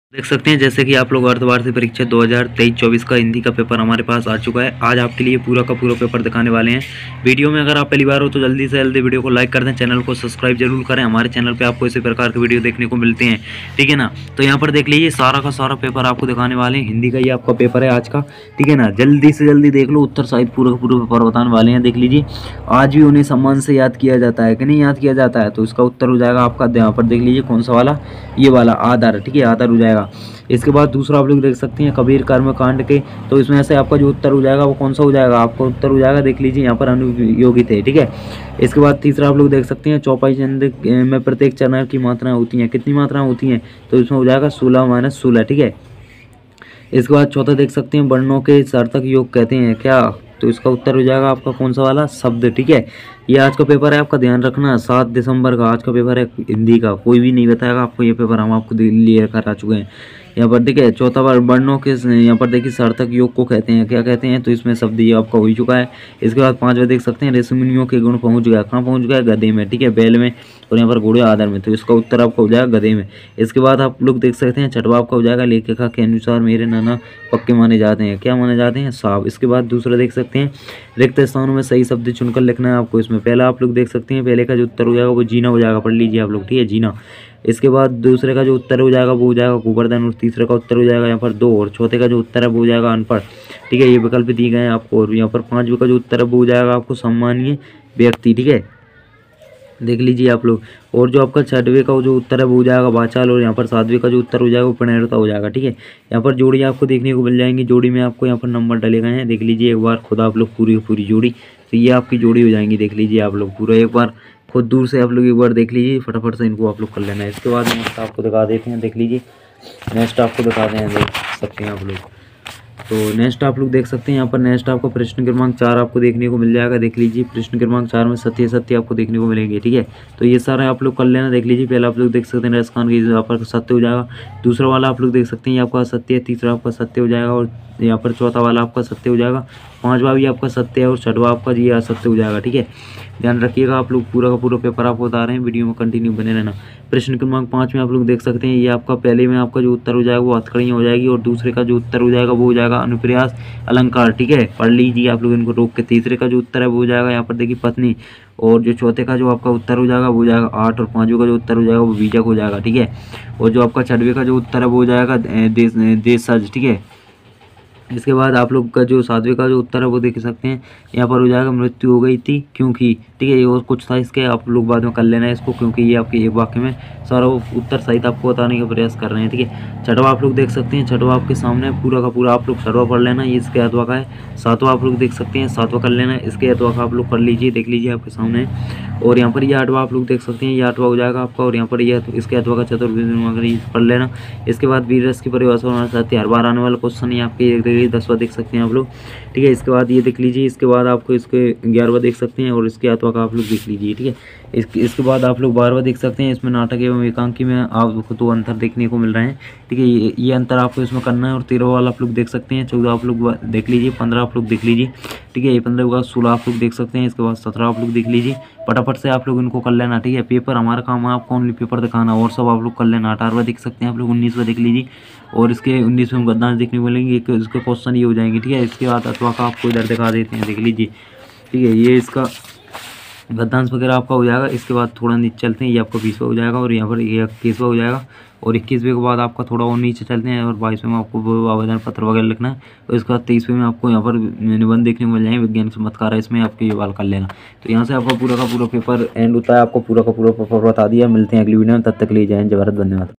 देख सकते हैं जैसे कि आप लोग अर्धवार्षिक परीक्षा 2023-24 का हिंदी का पेपर हमारे पास आ चुका है। आज आपके लिए पूरा का पूरा पेपर दिखाने वाले हैं। वीडियो में अगर आप पहली बार हो तो जल्दी से जल्दी वीडियो को लाइक कर दें, चैनल को सब्सक्राइब जरूर करें। हमारे चैनल पे आपको इसी प्रकार के वीडियो देखने को मिलते हैं, ठीक है ना। तो यहाँ पर देख लीजिए सारा का सारा पेपर आपको दिखाने वाले हैं। हिंदी का ये आपका पेपर है आज का, ठीक है ना। जल्दी से जल्दी देख लो, उत्तर साहित्य पूरा का पूरा पेपर बताने वाले हैं। देख लीजिए, आज भी उन्हें सम्मान से याद किया जाता है कि नहीं याद किया जाता है, तो इसका उत्तर हो जाएगा आपका यहाँ पर देख लीजिए कौन सा वाला, ये वाला आधार, ठीक है, आधार हो जाएगा। इसके बाद दूसरा आप लोग देख सकते हैं कबीर कर्म कांड के, तो इसमें से आपका जो उत्तर हो जाएगा वो कौन सा हो जाएगा, आपका उत्तर हो जाएगा देख लीजिए यहाँ पर अनुयोगी थे, ठीक है। इसके बाद तीसरा आप लोग देख सकते हैं चौपाई छंद में प्रत्येक चरण की मात्राएं होती हैं, कितनी मात्राएं होती हैं, तो इसमें हो जाएगा 16-16, ठीक है। इसके बाद चौथा देख सकते हैं वर्णों के सार्थक योग कहते हैं क्या, तो इसका उत्तर हो जाएगा आपका कौन सा वाला, शब्द, ठीक है। ये आज का पेपर है, आपका ध्यान रखना 7 दिसंबर का आज का पेपर है हिंदी का। कोई भी नहीं बताएगा आपको ये पेपर, हम आपको लिए करा चुके हैं यहाँ पर, ठीक है। चौथा बार वर्णों के यहाँ पर देखिए सार्थक योग को कहते हैं क्या कहते हैं, तो इसमें शब्द ये आपका हो ही चुका है। इसके बाद पांचवा देख सकते हैं ऋषि मुनियों के गुण पहुंच गया, कहाँ पहुंच गया, गधे में, ठीक है, बैल में, और यहाँ पर घोड़े आधार में, तो इसका उत्तर आपका हो जाएगा गधे में। इसके बाद आप लोग देख सकते हैं छठवा आपका हो जाएगा लेखिका के अनुसार मेरे नाना पक्के माने जाते हैं, क्या माने जाते हैं, साहब। इसके बाद दूसरा देख सकते हैं रिक्त स्थानों में सही शब्द चुनकर लिखना है आपको। इसमें पहला आप लोग देख सकते हैं, पहले का जो उत्तर हो जाएगा वो जीना हो जाएगा, पढ़ लीजिए आप लोग, ठीक है, जीना। इसके बाद दूसरे का जो उत्तर हो जाएगा वो हो जाएगा गोवर्धन, और तीसरे का उत्तर हो जाएगा यहाँ पर 2, और चौथे का जो उत्तर है वो हो जाएगा अनपढ़, ठीक है। ये विकल्प दिए गए हैं आपको। और यहाँ पर पांचवे का जो उत्तर है वो हो जाएगा आपको सम्मानीय व्यक्ति, ठीक है, देख लीजिए आप लोग। और जो आपका छठवें का जो उत्तर है वो हो जाएगा वाचाल, और यहाँ पर सातवें का जो उत्तर हो जाएगा वो प्रणेरता हो जाएगा, ठीक है। यहाँ पर जोड़ी आपको देखने को मिल जाएंगी, जोड़ी में आपको यहाँ पर नंबर डले गए हैं, देख लीजिए एक बार खुद आप लोग पूरी पूरी जोड़ी, तो ये आपकी जोड़ी हो जाएंगी, देख लीजिए आप लोग पूरा एक बार खुद दूर से आप लोग एक बार देख लीजिए, फटाफट से इनको आप लोग कर लेना है। इसके बाद नेक्स्ट आपको दिखा देते हैं, देख लीजिए नेक्स्ट आपको दिखाते हैं, देख सकते हैं आप लोग। तो नेक्स्ट आप लोग देख सकते हैं यहाँ पर नेक्स्ट आपको प्रश्न क्रमांक 4 आपको देखने को मिल जाएगा, देख लीजिए प्रश्न क्रमांक 4 में सत्य सत्य आपको देखने को मिलेंगे, ठीक है। तो ये सारे आप लोग कर लेना, देख लीजिए। पहला आप लोग देख सकते हैं राजस्थान की यहाँ पर सत्य हो जाएगा, दूसरा वाला आप लोग देख सकते हैं ये आपका सत्य है, तीसरा आपका सत्य हो जाएगा, और यहाँ पर चौथा वाला आपका सत्य हो जाएगा, पांचवा भी आपका सत्य है, और छठवा आपका ये असत्य हो जाएगा, ठीक है। ध्यान रखिएगा आप लोग, पूरा का पूरा पेपर आपको बता रहे हैं, वीडियो में कंटिन्यू बने रहना। प्रश्न क्रमांक 5 में आप लोग देख सकते हैं ये आपका पहले में आपका जो उत्तर हो जाएगा वो हथकड़ियाँ हो जाएगी, और दूसरे का जो उत्तर हो जाएगा वो हो जाएगा अनुप्रयास अलंकार, ठीक है, पढ़ लीजिए आप लोग इनको रोक के। तीसरे का जो उत्तर है वो हो जाएगा यहाँ पर देखिए पत्नी, और जो चौथे का जो आपका उत्तर हो जाएगा वो हो जाएगा 8, और पांचवें का जो उत्तर हो जाएगा वो बीजक हो जाएगा, ठीक है। और जो आपका छठवें का जो उत्तर है वो हो जाएगा देशज, ठीक है। इसके बाद आप लोग का जो सातवें का जो उत्तर है वो देख सकते हैं यहाँ पर हो जाएगा मृत्यु हो गई थी क्योंकि, ठीक है। ये और कुछ था इसके, आप लोग बाद में कर लेना है इसको, क्योंकि ये आपके एक वाक्य में सारा उत्तर सहित आपको बताने का प्रयास कर रहे हैं, ठीक है। छठवा आप लोग देख सकते हैं, छठवा आपके सामने पूरा का पूरा आप लोग छठवा पढ़ लेना, ये इसके अथवा का है। सातवां आप लोग देख सकते हैं, सातवां कर लेना, इसके अथवा का आप लोग पढ़ लीजिए, देख लीजिए आपके सामने। और यहाँ पर ये आठवां आप लोग देख सकते हैं, ये आठवां हो जाएगा आपका, और यहाँ पर ये इसके अथवा का चतुर्विद पढ़ लेना। इसके बाद वीर रस की परिभाषा होना चाहते हैं, हर बार आने वाला क्वेश्चन ये आपके 10वां देख सकते हैं आप लोग, ठीक है। इसके बाद ये देख लीजिए, इसके बाद आपको इसके 11वां देख सकते हैं, और इसके अथवा का आप लोग देख लीजिए, ठीक है। इसके बाद आप लोग 12वां देख सकते हैं, इसमें नाटक एवं एकांकी में आपको 2 अंतर देखने को मिल रहे हैं, ठीक है। ये अंतर आपको इसमें करना है। और 13वां वाला आप लोग देख सकते हैं, 14 आप लोग देख लीजिए, 15 आप लोग देख लीजिए, ठीक है। ये 15 के बाद 16 आप लोग देख सकते हैं, इसके बाद 17 आप लोग देख लीजिए। फटाफट से आप लोग इनको कर लेना, ठीक है। पेपर हमारा काम है आपको ओनली पेपर दिखाना, और सब आप लोग कर लेना। 18वां देख सकते हैं आप लोग, 19वां देख लीजिए, और इसके 19वें गद्दांश देखने को मिलेंगे, इसके क्वेश्चन ये हो जाएंगे, ठीक है। इसके बाद अथवा का आपको इधर दिखा देते हैं, देख लीजिए, ठीक है। ये इसका गद्दांश वगैरह आपका हो जाएगा। इसके बाद थोड़ा नीचे चलते हैं, ये आपका 20वां हो जाएगा, और यहाँ पर ये 21वां हो जाएगा, और 21वें के बाद आपका थोड़ा और नीचे चलते हैं, और 22वें में आपको आवेदन पत्र वगैरह लिखना है। और इसके बाद 23वें में आपको यहाँ पर निबंध देखने को मिल जाएंगे, विज्ञान चमत्कार है, इसमें आपके ये वाल कर लेना। तो यहाँ से आपका पूरा का पूरा पेपर एंड होता है, आपको पूरा का पूरा पेपर बता दिया। मिलते हैं अगली वीडियो में, तब तक ले जाएं, जय भारत, धन्यवाद।